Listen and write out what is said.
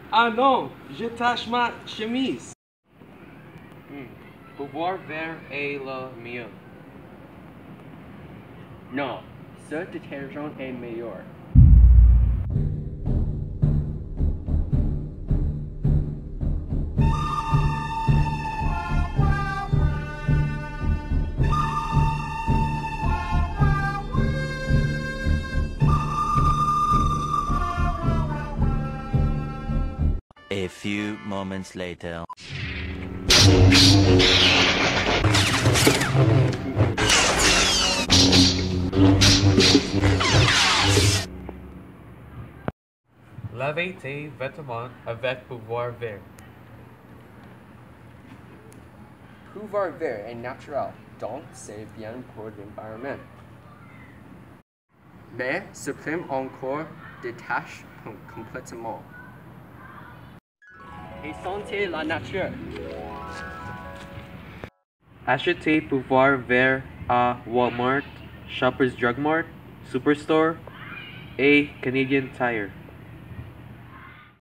Ah non, je tâche ma chemise. Pouvoir vert est le mieux. Non, ce détergent est meilleur. A few moments later. Lavez tes vêtements avec pouvoir vert. Pouvoir vert est naturel, donc c'est bien pour l'environnement. Mais supprime encore des tâches complètement. Et sentez la nature. Achetez pouvoir vert à Walmart, Shoppers Drug Mart, Superstore et Canadian Tire.